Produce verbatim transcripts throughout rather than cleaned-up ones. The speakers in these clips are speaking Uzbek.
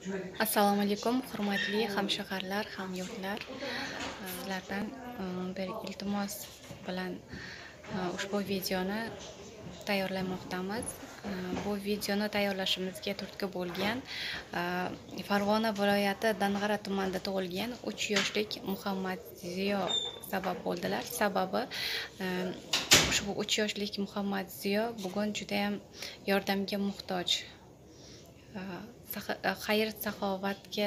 Assalomu alaykum, hurmatli hamshaharlar, hamyurtlar. Sizlardan bir iltimos bilan ushbu videoni tayyorlamoqdamiz. Bu videoni tayyorlashimizga turtki bo'lgan Farg'ona viloyati Dang'ara tumanida tug'ilgan uch yoshlik Muhammadziyo sabab bo'ldilar. Sababi ushbu uch yoshlik Muhammadziyo bugun juda ham yordamga muhtoj. Xayr saxovatga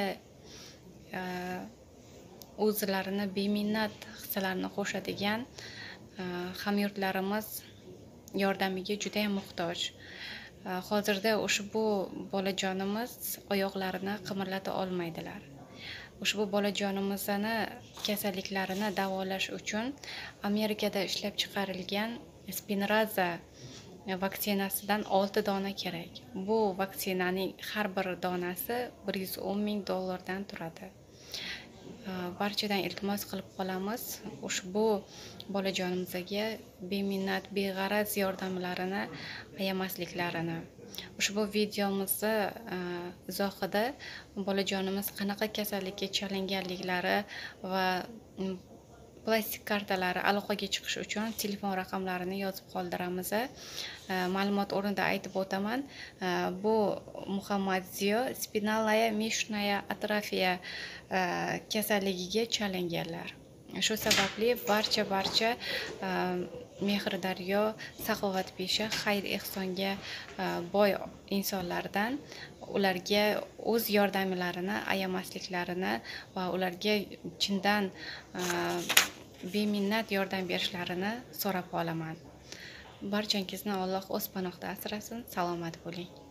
o'zlarini beminnat hissalarini qo'shadigan hamyurtlarimiz yordamiga juda ham muhtoj. Hozirda ushbu bolajonimiz oyoqlarini qimirlata olmaydilar. Ushbu bolajonimizni kasalliklarini davolash uchun Amerikada ishlab chiqarilgan Spinraza vaksinasidan olti dona kerak. Bu vaksinaning har bir donasi bir yuz o'n ming dollardan turadi. Barchadan iltimos qilib qolamiz, ushbu bolajonimizga beminnat, beg'araz yordamlarini ayamasliklarini. Ushbu videomizni izohida bolajonimiz qanaqa kasallikka chalinganliklari va plastik kartalari aloqaga chiqish uchun telefon raqamlarini yozib qoldiramiz. Ma'lumot o'rnida aytib o'taman. Bu Muhammadziyo spinalaya mishная atrofiya kasalligiga chalinganlar. Shu sababli barcha barcha mehrdaryo, saxovatpesha, xayr ehsonga boy insonlardan ularga o'z yordamlarini ayamasliklarini va ularga chindan beminnat yordam berishlarini so'rab qolaman. Barchangizni Alloh o'z panohida asrasin. Salomat bo'ling.